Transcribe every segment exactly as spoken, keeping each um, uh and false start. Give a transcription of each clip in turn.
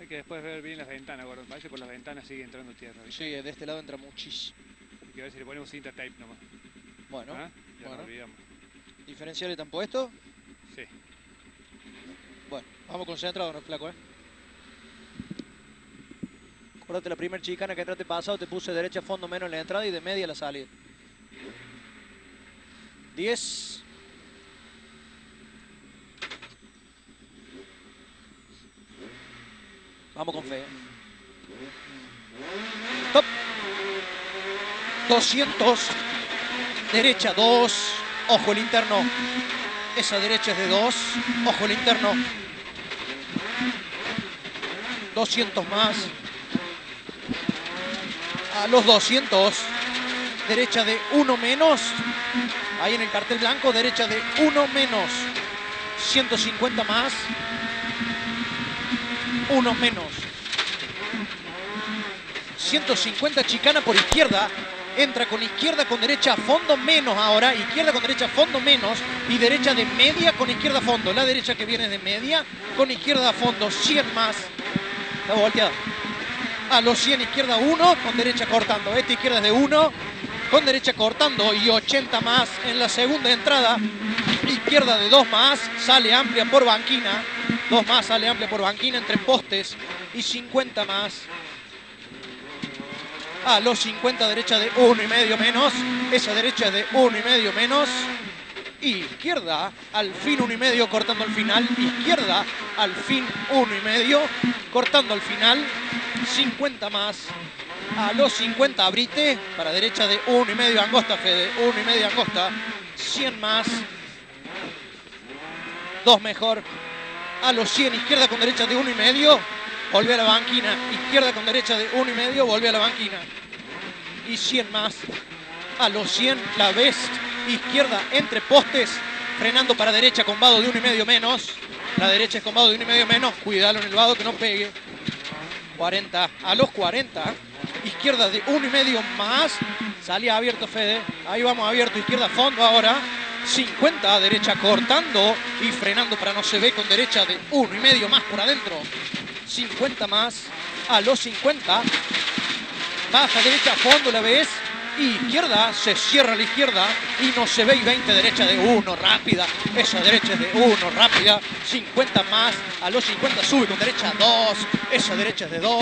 Hay que después ver bien las ventanas, gordo. Parece que por las ventanas sigue entrando tierra, ¿viste? Sí, de este lado entra muchísimo. Hay que ver si le ponemos cinta tape nomás. Bueno, ¿Ah? Ya bueno. nos olvidamos. ¿Diferenciales están puestos? Sí. Bueno, vamos concentrados, no, flaco, ¿eh? Acuérdate, la primera chicana que entraste pasado te puse derecha a fondo menos en la entrada y de media a la salida. diez. Vamos con fe. Top. doscientos. Derecha dos. Ojo el interno. Esa derecha es de dos. Ojo el interno. doscientos más. A los doscientos. Derecha de uno menos. Ahí en el cartel blanco. Derecha de uno menos. ciento cincuenta más. uno menos. ciento cincuenta chicana por izquierda. Entra con izquierda con derecha a fondo menos ahora. Izquierda con derecha a fondo menos. Y derecha de media con izquierda a fondo. La derecha que viene de media con izquierda a fondo. cien más. Está volteado. A los cien izquierda uno con derecha cortando. Esta izquierda es de uno con derecha cortando. Y ochenta más en la segunda entrada. Izquierda de dos más. Sale amplia por banquina. dos más sale amplia por banquina entre postes. Y cincuenta más. A los cincuenta derecha de uno y medio menos. Esa derecha es de uno y medio menos. Izquierda al fin uno y medio cortando al final. Izquierda al fin uno y medio cortando al final. cincuenta más. A los cincuenta abrite para derecha de uno y medio angosta, Fede. uno y medio angosta. cien más. dos mejor. A los cien izquierda con derecha de uno y medio. Volvió a la banquina. Izquierda con derecha de uno y medio. Volvió a la banquina. Y cien más. A los cien la best. Izquierda entre postes. Frenando para derecha con vado de uno y medio menos. La derecha es con vado de uno y medio menos. Cuidado en el vado que no pegue. cuarenta. A los cuarenta. Izquierda de uno y medio más. Salía abierto Fede. Ahí vamos abierto. Izquierda fondo ahora. cincuenta. Derecha cortando. Y frenando para no se ve con derecha de uno y medio más por adentro. cincuenta más. A los cincuenta. Baja derecha a fondo la vez. Y izquierda, se cierra a la izquierda y no se ve. Y veinte derecha de uno, rápida. Esa derecha es de uno, rápida. cincuenta más. A los cincuenta sube con derecha dos. Esa derecha es de dos.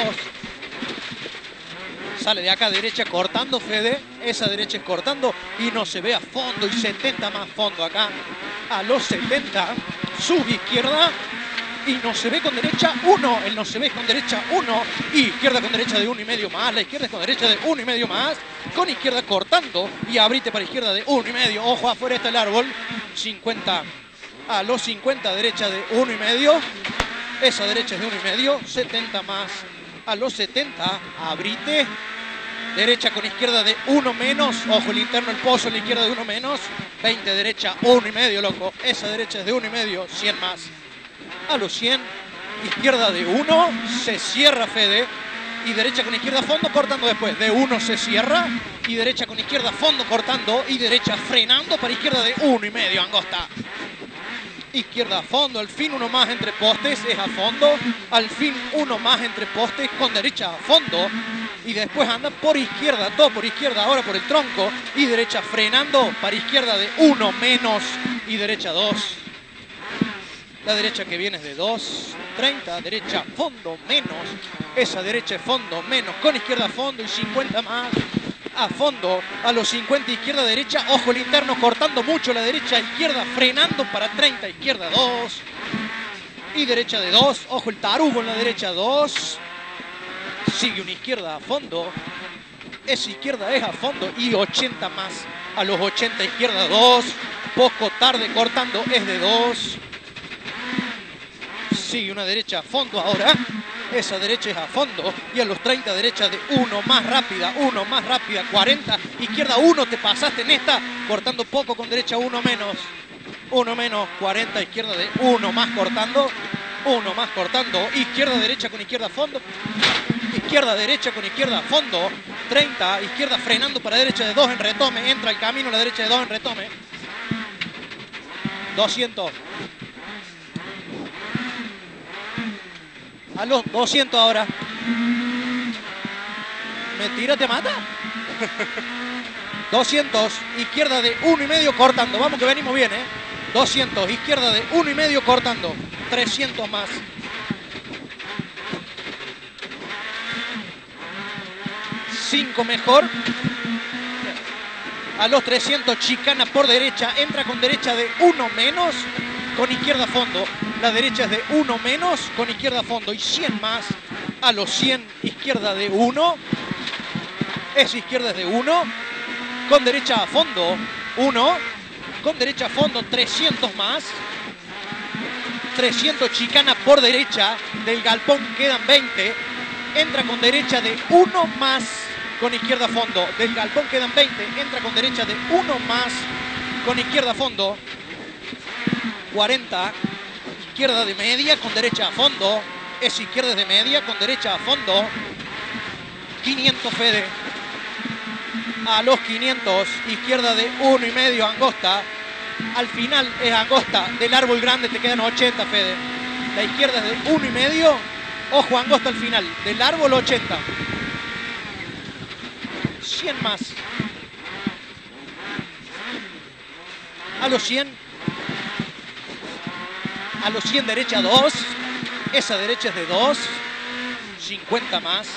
Sale de acá derecha cortando Fede. Esa derecha es cortando y no se ve a fondo. Y setenta más fondo acá. A los setenta sube izquierda. Y no se ve con derecha uno, el no se ve con derecha uno, y izquierda con derecha de uno y medio más, la izquierda es con derecha de uno y medio más, con izquierda cortando, y abrite para izquierda de uno y medio, ojo afuera está el árbol, cincuenta, a los cincuenta derecha de uno y medio, esa derecha es de uno y medio, setenta más, a los setenta, abrite, derecha con izquierda de uno menos, ojo el interno, el pozo, la izquierda de uno menos, veinte derecha, uno y medio, loco, esa derecha es de uno y medio, cien más. A los cien, izquierda de uno, se cierra Fede, y derecha con izquierda a fondo cortando después, de uno se cierra, y derecha con izquierda a fondo cortando, y derecha frenando para izquierda de uno y medio, angosta. Izquierda a fondo, al fin uno más entre postes, es a fondo, al fin uno más entre postes, con derecha a fondo, y después anda por izquierda, todo por izquierda, ahora por el tronco, y derecha frenando para izquierda de uno menos, y derecha dos. La derecha que viene es de dos, treinta, derecha fondo menos, esa derecha es fondo menos, con izquierda fondo y cincuenta más, a fondo, a los cincuenta izquierda derecha, ojo el interno cortando mucho la derecha, izquierda frenando para treinta, izquierda dos, y derecha de dos, ojo el tarugo en la derecha dos, sigue una izquierda a fondo, esa izquierda es a fondo y ochenta más, a los ochenta izquierda dos, poco tarde cortando es de dos. Sigue una derecha a fondo ahora, esa derecha es a fondo, y a los treinta derecha de uno más rápida, uno más rápida, cuarenta, izquierda uno, te pasaste en esta, cortando poco con derecha uno menos, uno menos, cuarenta, izquierda de uno más cortando, uno más cortando, izquierda derecha con izquierda a fondo, izquierda derecha con izquierda a fondo, treinta, izquierda frenando para derecha de dos en retome, entra el camino a la derecha de dos en retome, doscientos. A los doscientos ahora. ¿Me tira, te mata? doscientos, izquierda de uno y medio cortando. Vamos que venimos bien, ¿eh? doscientos, izquierda de uno y medio cortando. trescientos más. cinco mejor. A los trescientos, chicana por derecha. Entra con derecha de uno menos. Con izquierda a fondo. La derecha es de uno menos. Con izquierda a fondo. Y cien más. A los cien, izquierda de uno. Esa izquierda es de uno. Con derecha a fondo, uno. Con derecha a fondo, trescientos más. trescientos, chicana por derecha. Del galpón quedan veinte. Entra con derecha de uno más. Con izquierda a fondo. Del galpón quedan veinte. Entra con derecha de uno más. Con izquierda a fondo. cuarenta. Izquierda de media con derecha a fondo. Es izquierda de media con derecha a fondo. quinientos, Fede. A los quinientos, izquierda de uno y medio, angosta. Al final es angosta. Del árbol grande te quedan ochenta, Fede. La izquierda es de uno y medio. Ojo, angosta al final. Del árbol ochenta. cien más. A los cien. A los cien, derecha dos. Esa derecha es de dos. cincuenta más.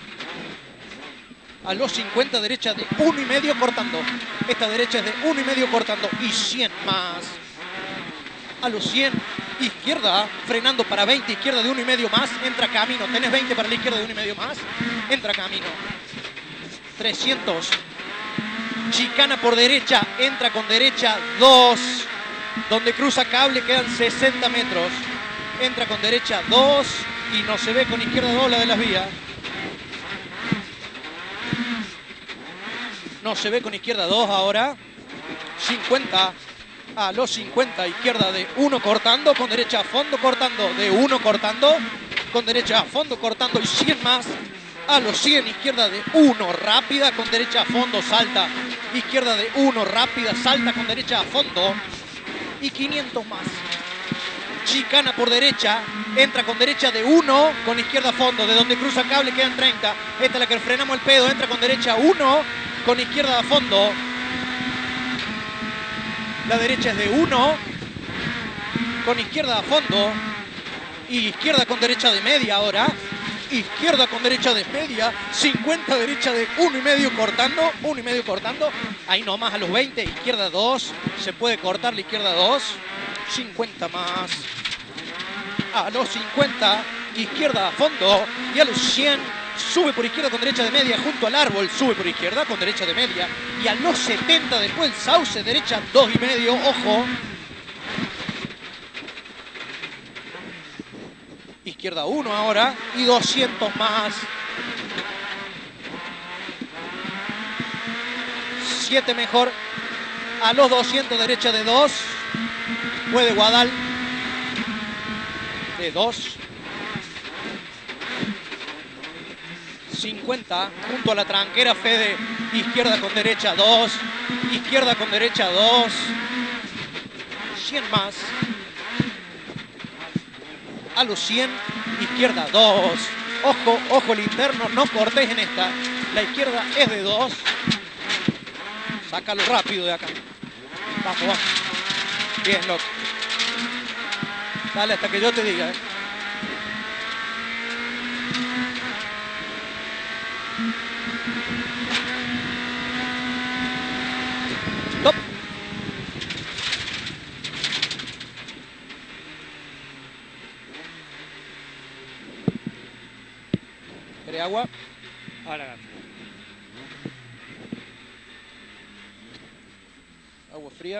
A los cincuenta, derecha de uno y medio cortando. Esta derecha es de uno y medio cortando. Y cien más. A los cien, izquierda, frenando para veinte, izquierda de uno y medio más. Entra camino. Tenés veinte para la izquierda de uno y medio más. Entra camino. trescientos. Chicana por derecha. Entra con derecha dos. Donde cruza cable quedan sesenta metros. Entra con derecha dos. Y no se ve con izquierda dos la de las vías. No se ve con izquierda dos ahora. cincuenta. A los cincuenta. Izquierda de uno cortando. Con derecha a fondo cortando. De uno cortando. Con derecha a fondo cortando. Y cien más. A los cien. Izquierda de uno. Rápida. Con derecha a fondo. Salta. Izquierda de uno. Rápida. Salta con derecha a fondo. Y quinientos más. Chicana por derecha. Entra con derecha de uno. Con izquierda a fondo. De donde cruza cable quedan treinta. Esta es la que frenamos el pedo. Entra con derecha uno. Con izquierda a fondo. La derecha es de uno. Con izquierda a fondo. Y izquierda con derecha de media ahora. Izquierda con derecha de media. cincuenta, derecha de uno y medio cortando. uno y medio cortando. Ahí nomás a los veinte. Izquierda dos. Se puede cortar la izquierda dos. cincuenta más. A los cincuenta. Izquierda a fondo. Y a los cien. Sube por izquierda con derecha de media junto al árbol. Sube por izquierda con derecha de media. Y a los setenta después el sauce. Derecha dos y medio. Ojo. Izquierda uno ahora. Y doscientos más. siete mejor. A los doscientos derecha de dos. Puede Guadal. De dos. cincuenta, junto a la tranquera, Fede. Izquierda con derecha dos. Izquierda con derecha dos. cien más. A los cien. Izquierda dos. Ojo, ojo el interno. No cortes en esta. La izquierda es de dos. Sácalo rápido de acá. Vamos, vamos. Bien, loco. Dale hasta que yo te diga, ¿eh? Stop. ¿Quiere agua? Ahora agarro. Agua fría.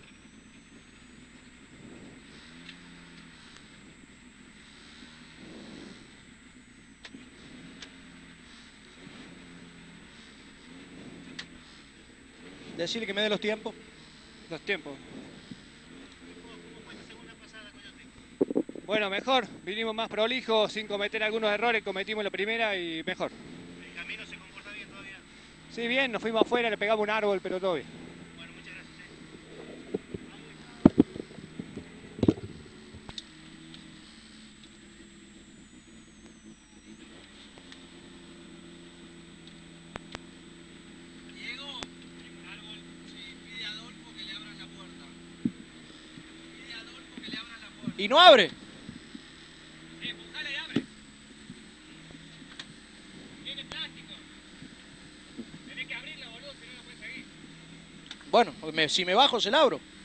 Decirle que me dé los tiempos. Los tiempos. Bueno, mejor. Vinimos más prolijos, sin cometer algunos errores. Cometimos la primera y mejor. ¿El camino se comporta bien todavía? Sí, bien. Nos fuimos afuera, le pegamos un árbol, pero todo bien. Bueno, muchas gracias. ¿eh? Y no abre. Sí, empujala y abre. Tiene plástico. Tenés que abrirla, boludo, si no, no puedes seguir. Bueno, me- si me bajo se la abro.